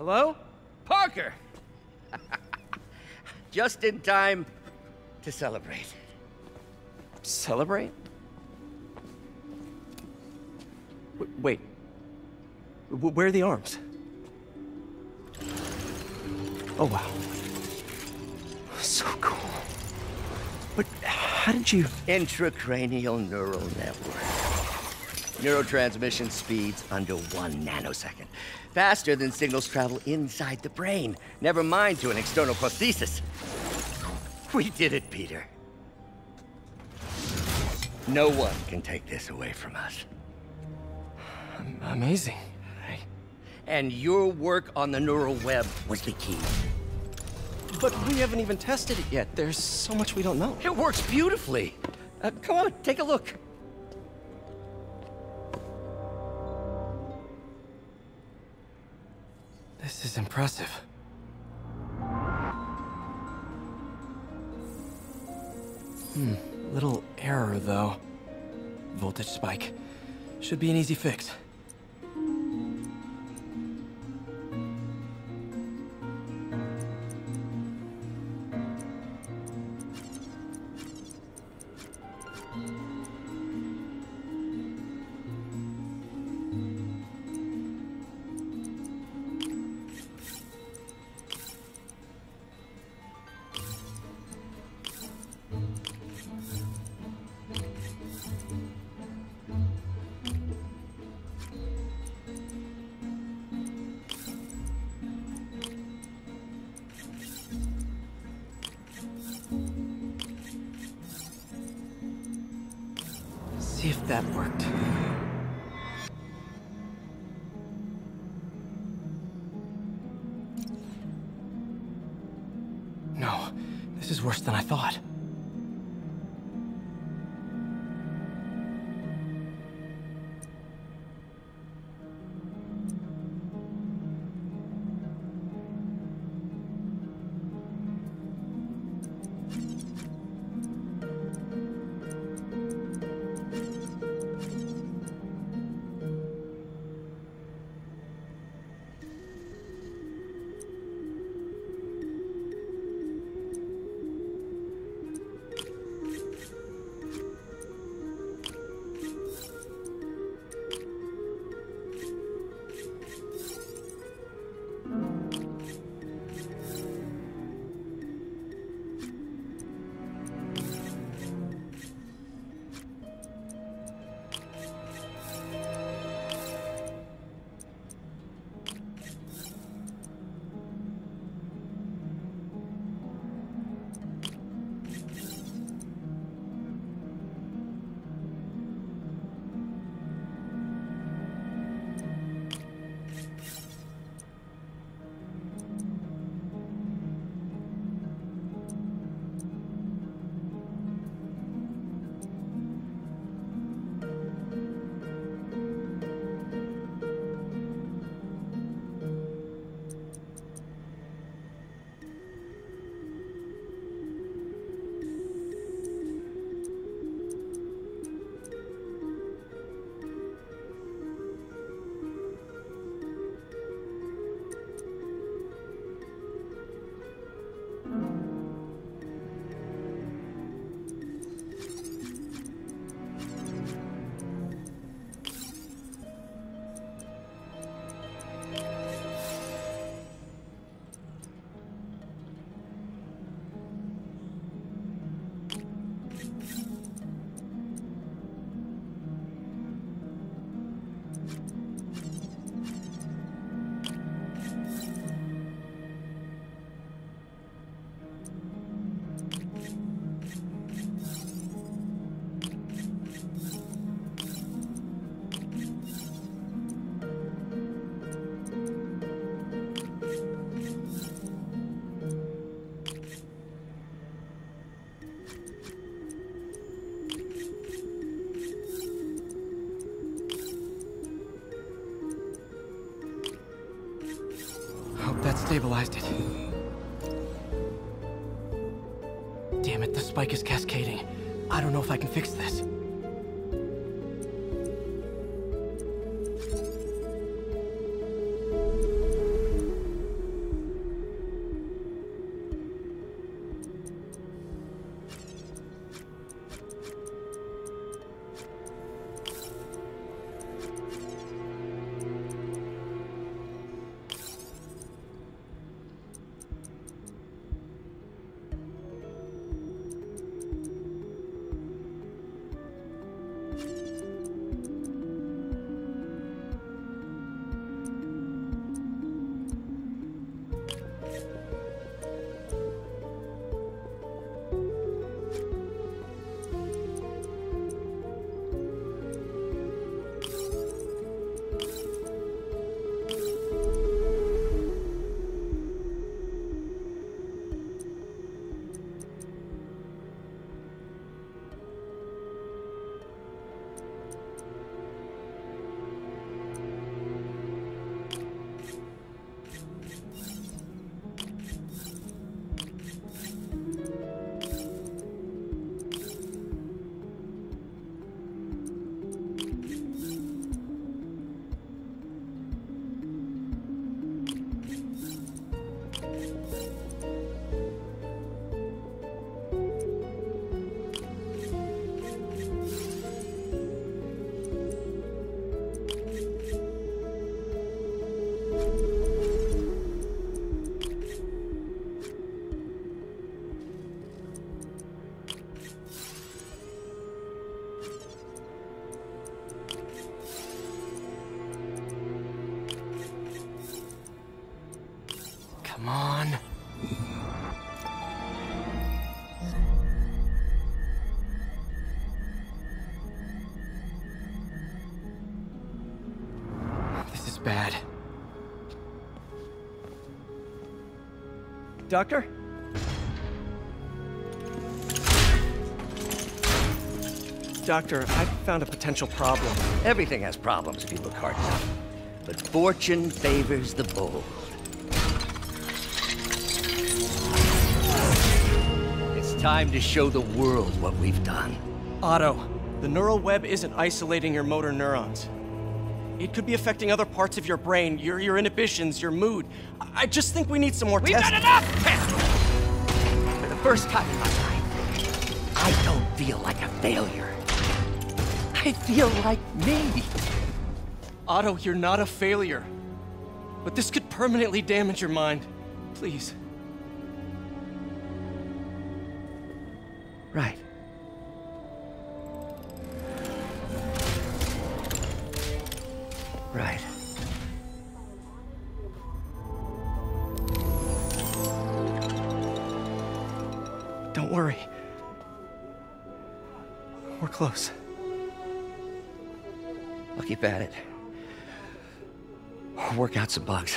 Hello? Parker! Just in time to celebrate. Celebrate? Wait. Where are the arms? Oh, wow. So cool. But how did you... Intracranial neural network. Neurotransmission speeds under 1 nanosecond. Faster than signals travel inside the brain. Never mind to an external prosthesis. We did it, Peter. No one can take this away from us. Amazing. And your work on the neural web was the key. But we haven't even tested it yet. There's so much we don't know. It works beautifully. Come on, take a look. This is impressive. Little error, though. Voltage spike. Should be an easy fix. See if that worked. No, this is worse than I thought. That stabilized it. Damn it, the spike is cascading. I don't know if I can fix this. Come on. This is bad. Doctor? Doctor, I found a potential problem. Everything has problems if you look hard enough. But fortune favors the bold. It's time to show the world what we've done. Otto, the neural web isn't isolating your motor neurons. It could be affecting other parts of your brain, your inhibitions, your mood. I just think we need some more We've tests. done enough tests! For the first time in my life, I don't feel like a failure. I feel like me. Otto, you're not a failure. But this could permanently damage your mind. Please. Right. Right. Don't worry. We're close. I'll keep at it. Work out some bugs.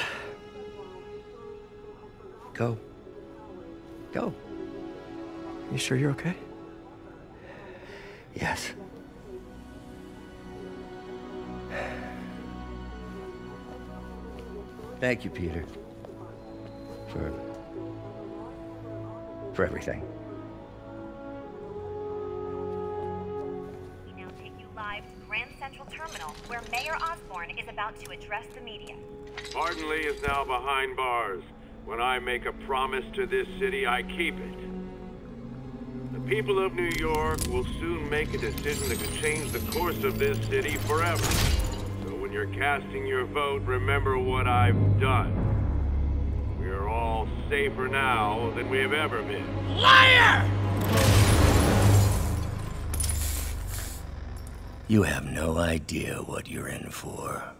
Go. Go. You sure you're okay? Yes. Thank you, Peter. For everything. We now take you live to Grand Central Terminal, where Mayor Osborne is about to address the media. Martin Lee is now behind bars. When I make a promise to this city, I keep it. The people of New York will soon make a decision that could change the course of this city forever. So when you're casting your vote, remember what I've done. We are all safer now than we have ever been. Liar! You have no idea what you're in for.